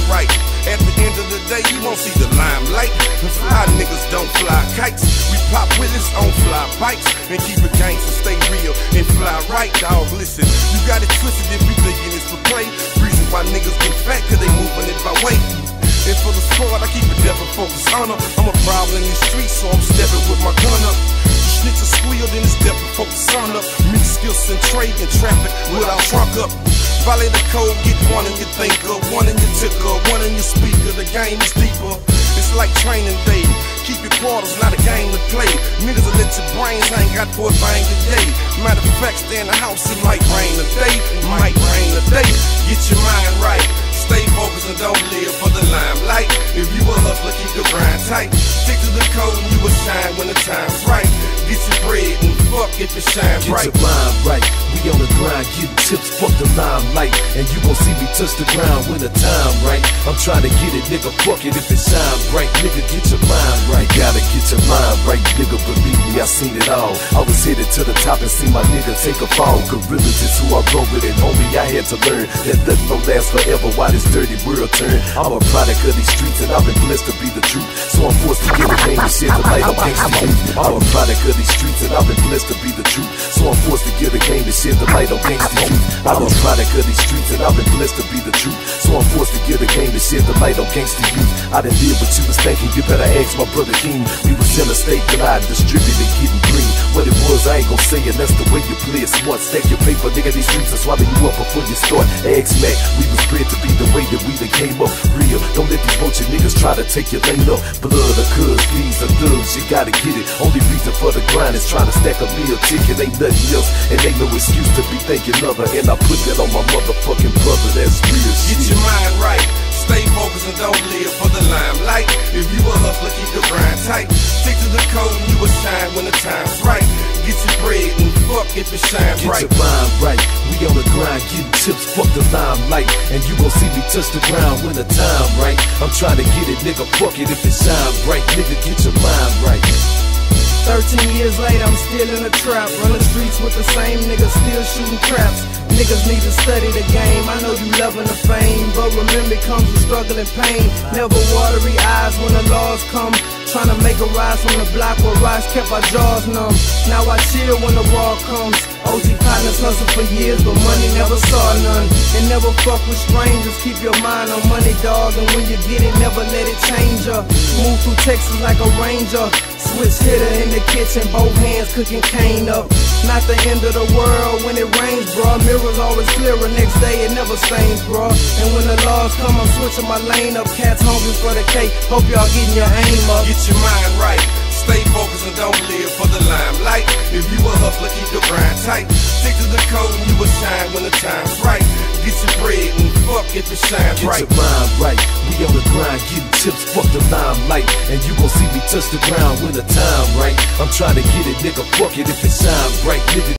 right. At the end of the day, you won't see the limelight. And fly niggas don't fly kites. We pop willies on fly bikes and keep it gangsta, stay real and fly right, dog. Listen, you got it twisted if you thinking it's for play. Reason why niggas get fat, cause they moving it by weight. And for the squad, I keep it deaf and focus on her. I'm a problem in these streets, so I'm stepping with my gun up. You snitch a squeal, then it's deaf and focus on up. Mix skills and trade in traffic without trunk up. Violate the code, get one in your thinker, one in your ticker, one in your speaker. The game is deeper. It's like training day. Keep your quarters, not a game to play. Niggas will let your brains hang out for a bang a day. Matter of fact, stay in the house, it might rain today. It might rain today. Get your mind right. Stay focused and don't live for the limelight. If you a hustler, keep the grind tight. Stick to the code and you will shine when the time's right. Get your bread and fuck if it shines right. Get your mind right. We on the grind, getting tips, fuck the limelight. And you gon' see me touch the ground when the time right. I'm trying to get it, nigga, fuck it if it shine bright. Nigga, get your mind right. You gotta get your mind right, nigga, believe me, I seen it all. I was headed to the top and seen my nigga take a fall. Gorillas is who I roll with, and homie, I had to learn that nothing don't last forever. Why this dirty world turn? I'm a product of these streets and I've been blessed to be the truth. So I'm forced to get a name and shed the light on gangsta youth. I'm a product of these streets and I've been blessed to be the truth. So I'm forced to give a game to shed the light on gangsta youth. I'm a product of these streets and I've been blessed to be the truth. So I'm forced to give a game to shed the light on gangsta youth. I done did what you was thinking, you better ask my brother King. We was in a state that I distributed, getting green. What it was, I ain't gon' say it, that's the way you play it smart. Stack your paper, nigga, these streets will swallow you up before you start. Ask Mac, we was bred to be the way that we done came up real. Don't let these bunch of niggas try to take your lane up. Blood or cuz, these are thugs, you gotta get it. Only reason for the grind is trying to stack a meal ticket, ain't nothing else. And ain't no excuse to be thinking other. And I put that on my motherfucking brother, that's real shit. Get your mind right. Stay focused and don't live for the limelight. If you a hustler, keep the grind tight. Stick to the code and you will shine when the time's right. Get your bread and fuck if it shines right. Get your mind right. We on the grind, getting tips, fuck the limelight. And you gon' see me touch the ground when the time right. I'm trying to get it, nigga, fuck it if it shine bright. Nigga, get your mind right. 13 years later, I'm still in the trap. Run the streets with the same niggas, still shooting traps. Niggas need to study the game. I know you loving the fame, but remember it comes with struggle and pain. Never watery eyes when the laws come. Trying to make a rise from the block where rise kept our jaws numb. Now I chill when the war comes. OG partners hustle for years, but money never saw none. And never fuck with strangers. Keep your mind on money, dog. And when you get it, never let it change ya. Move through Texas like a ranger. Switch hitter in the kitchen, both hands cooking cane up. Not the end of the world when it rains, bro. Mirrors always clearer, next day it never stains, bro. And when the laws come, I'm switching my lane up. Cats hungry for the cake, hope y'all getting your aim up. Get your mind right. Stay focused and don't live for the limelight. If you a hustler, keep the grind tight. Stick to the code and you will shine when the time's right. Get your bread and fuck if it shines right. Get your mind right. We on the grind, getting tips, fuck the limelight. And you gon' see me touch the ground when the time right. I'm trying to get it, nigga, fuck it if it shine bright. Nigga,